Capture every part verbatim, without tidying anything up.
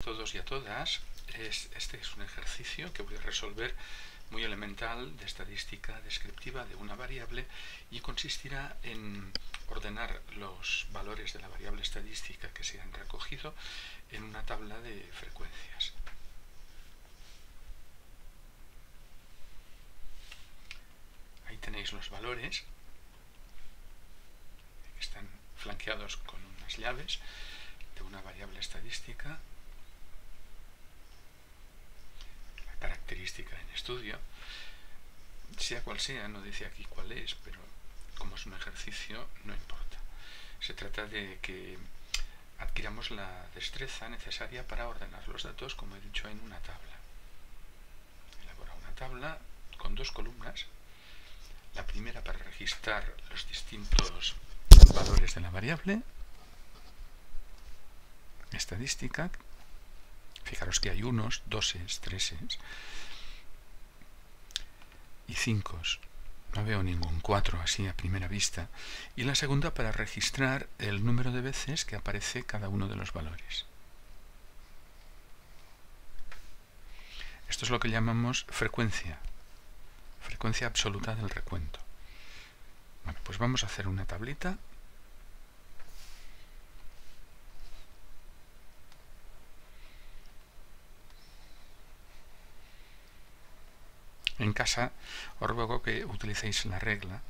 todos y a todas. Es, este es un ejercicio que voy a resolver muy elemental de estadística descriptiva de una variable y consistirá en ordenar los valores de la variable estadística que se han recogido en una tabla de frecuencias. Ahí tenéis los valores que están flanqueados con unas llaves de una variable estadística, la característica en estudio, sea cual sea, no dice aquí cuál es, pero como es un ejercicio no importa. Se trata de que adquiramos la destreza necesaria para ordenar los datos, como he dicho, en una tabla. Elabora una tabla con dos columnas. La primera para registrar los distintos valores de la variable estadística. Fijaros que hay unos, doses, treses y cinco. No veo ningún cuatro así a primera vista. Y la segunda para registrar el número de veces que aparece cada uno de los valores. Esto es lo que llamamos frecuencia. Frecuencia absoluta del recuento. Bueno, pues vamos a hacer una tablita. En casa os ruego que utilicéis la regla.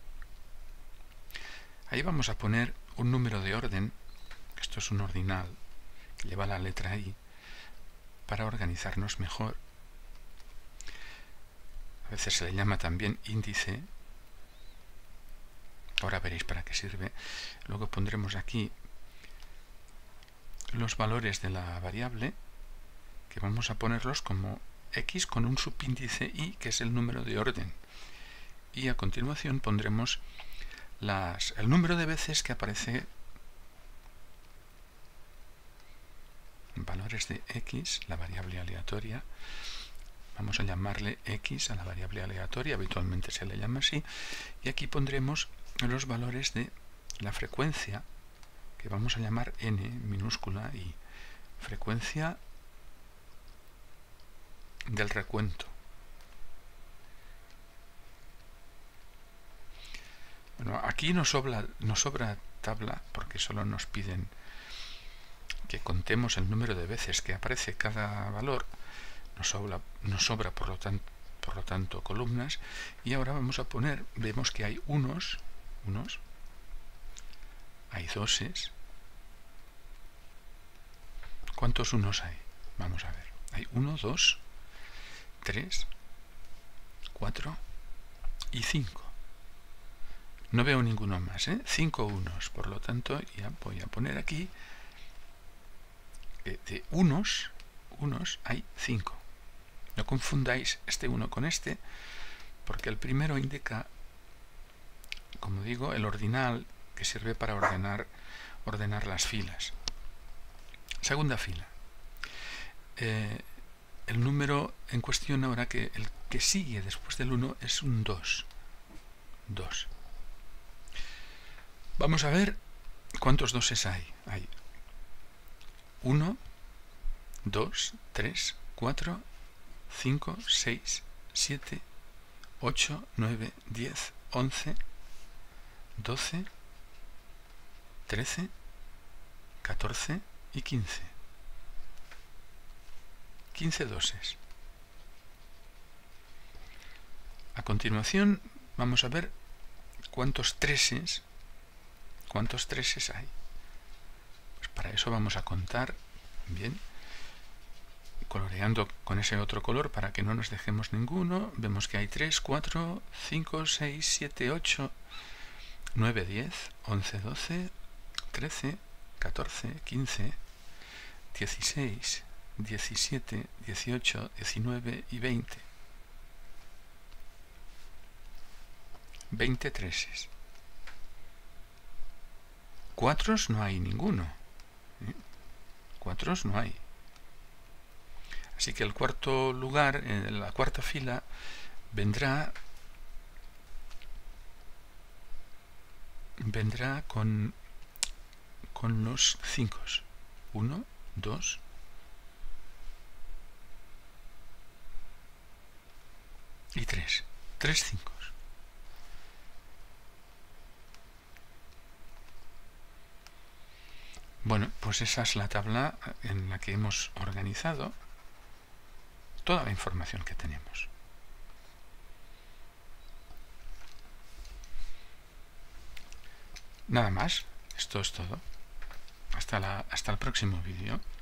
Ahí vamos a poner un número de orden, esto es un ordinal, que lleva la letra I, para organizarnos mejor. A veces se le llama también índice. Ahora veréis para qué sirve. Luego pondremos aquí los valores de la variable, que vamos a ponerlos como X con un subíndice Y, que es el número de orden. Y a continuación pondremos las, el número de veces que aparece en valores de X, la variable aleatoria. Vamos a llamarle X a la variable aleatoria, habitualmente se le llama así. Y aquí pondremos los valores de la frecuencia, que vamos a llamar N minúscula y frecuencia del recuento. Bueno, aquí nos sobra, nos sobra tabla porque solo nos piden que contemos el número de veces que aparece cada valor. Nos sobra, nos sobra por lo tanto, por lo tanto columnas, y ahora vamos a poner, vemos que hay unos, unos, hay doses. ¿Cuántos unos hay? Vamos a ver. Hay uno, dos, tres, cuatro y cinco. No veo ninguno más, ¿eh? cinco unos, por lo tanto ya voy a poner aquí que de unos, unos hay cinco. No confundáis este uno con este, porque el primero indica, como digo, el ordinal que sirve para ordenar, ordenar las filas. Segunda fila. Eh, el número en cuestión ahora, que el que sigue después del uno es un dos. dos. Vamos a ver cuántos doses hay. Hay uno, dos, tres, cuatro, cinco, seis, siete, ocho, nueve, diez, once, doce, trece, catorce y quince. quince doses. A continuación vamos a ver cuántos treses, cuántos treses hay. Pues para eso vamos a contar, bien, coloreando con ese otro color para que no nos dejemos ninguno. Vemos que hay tres, cuatro, cinco, seis, siete, ocho, nueve, diez, once, doce, trece, catorce, quince, dieciséis, diecisiete, dieciocho, diecinueve y veinte. veinte treses. Cuatros no hay ninguno. ¿Eh? Cuatros no hay. Así que el cuarto lugar, en la cuarta fila, vendrá vendrá con con los cinco. uno, dos, y tres. Tres cinco. Bueno, pues esa es la tabla en la que hemos organizado toda la información que tenemos. Nada más, esto es todo. Hasta, la, hasta el próximo vídeo.